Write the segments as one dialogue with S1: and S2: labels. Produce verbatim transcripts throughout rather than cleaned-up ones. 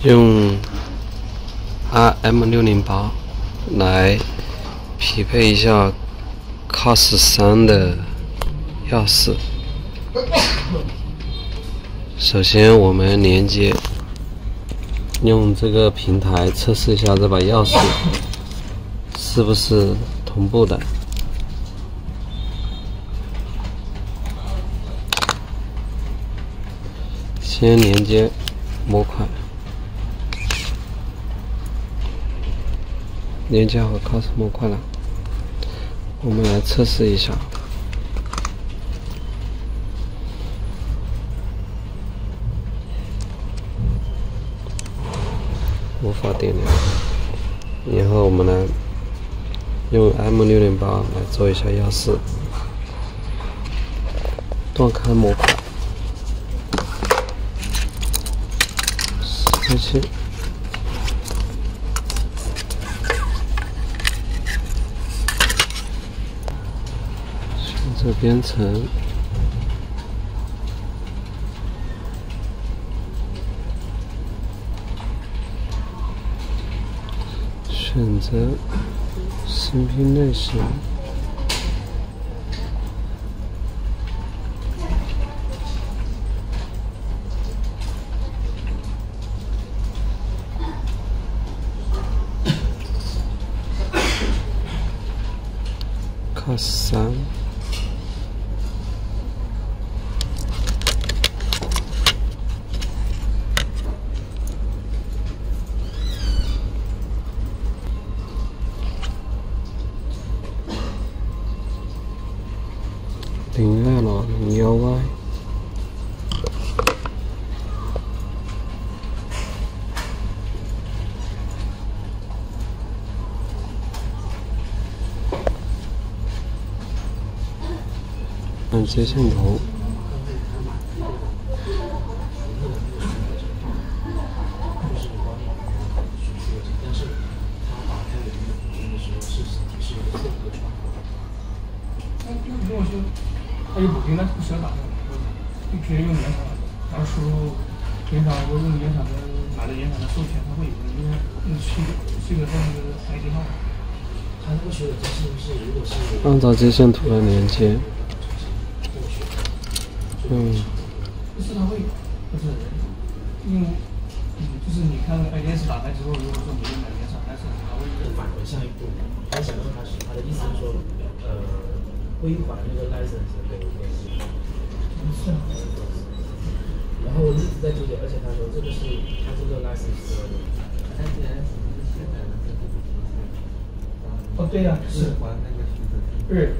S1: 用 R M 六零八来匹配一下 C O S 三的钥匙。首先我们连接，用这个平台测试一下这把钥匙是不是同步的。先连接模块，连接好 C O S 模块了，我们来测试一下。无法点亮，然后我们来用 M 六零八来做一下钥匙，断开模块，开启，选择编程。选择芯片类型，C O S 三。零二六零幺 Y， 按接线头，
S2: 它有补丁，但是不需要打开，就直接用原厂的，然后输入原厂，我用原厂的买的原厂的授权，它会有一个那是是一个这样的 I D 号。它那个学的是不是如果是
S1: 按照接线图来连接。嗯。
S2: 不是它会，不是，因为嗯，就是你看 I D S 打开之后，如果说你用买原厂，但是它会返回上一步。他想问他是他的意思是说，呃。归还那个 license 给给是啊，然后我一直在纠结，而且他说这个是他这个 license 的，哦对呀、啊，是还那个是，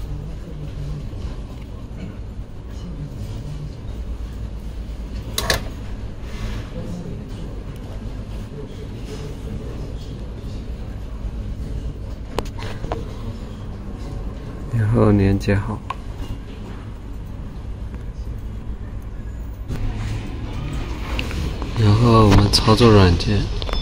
S1: 然后连接好，然后我们操作软件，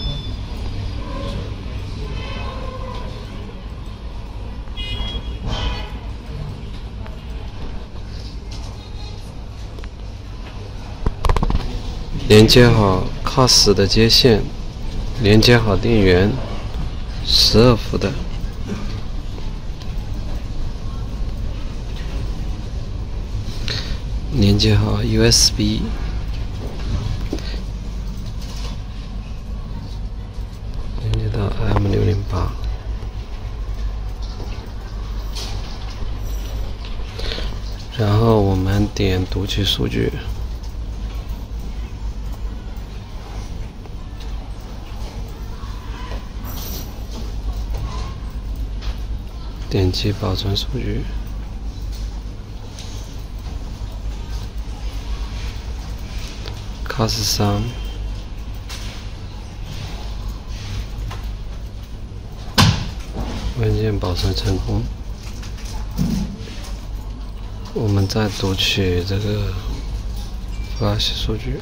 S1: 连接好 C O S 的接线，连接好电源，十二伏的。连接好 U S B， 连接到 M 六零八， 然后我们点读取数据，点击保存数据。C O S 三，文件保存成功。我们再读取这个 Flash 数据。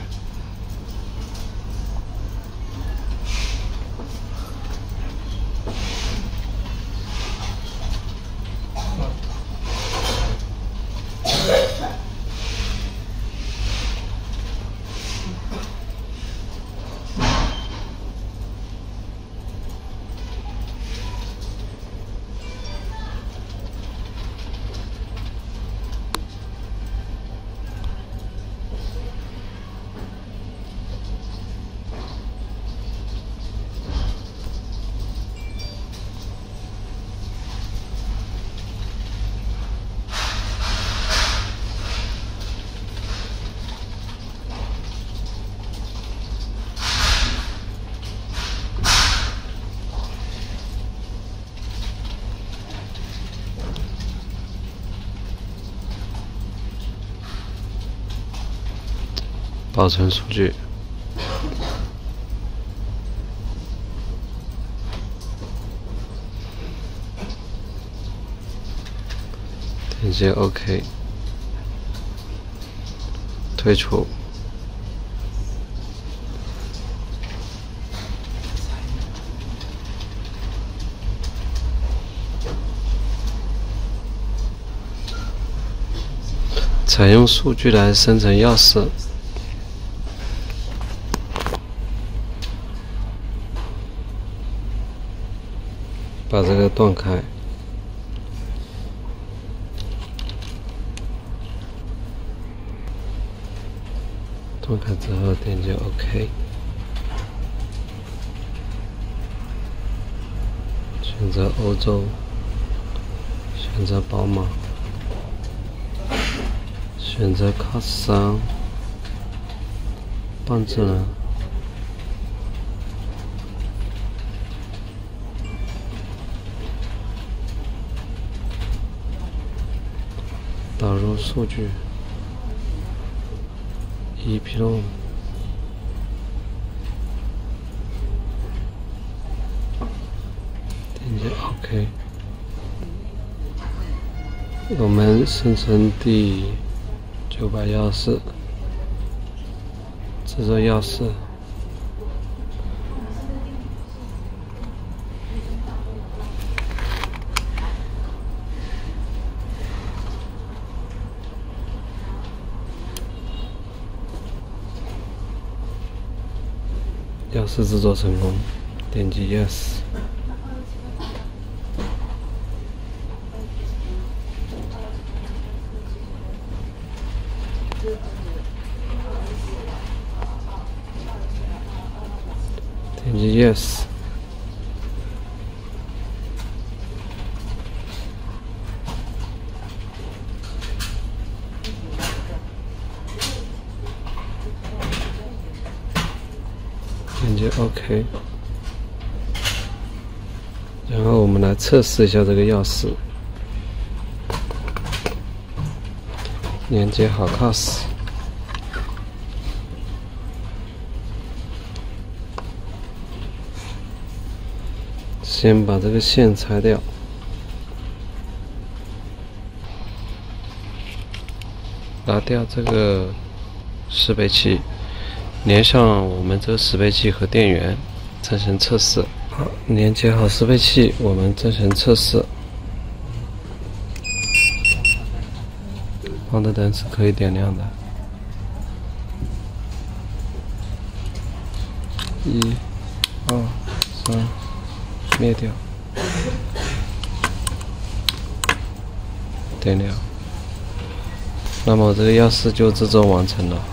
S1: 保存数据。点击 OK， 退出。采用数据来生成钥匙。把这个断开。断开之后点击 OK， 选择欧洲，选择宝马，选择 C O S 三，棒智能，导入数据。E P R O M， 点击 OK， 我们生成第九把钥匙，制作钥匙，钥匙制作成功，点击 Yes。点击 Yes。点击 OK， 然后我们来测试一下这个钥匙，连接好 C O S， 先把这个线拆掉，拿掉这个适配器。连上我们这个适配器和电源，进行测试。好，连接好适配器，我们进行测试。黄的灯是可以点亮的。一、二、三，灭掉。点亮。那么这个钥匙就制作完成了。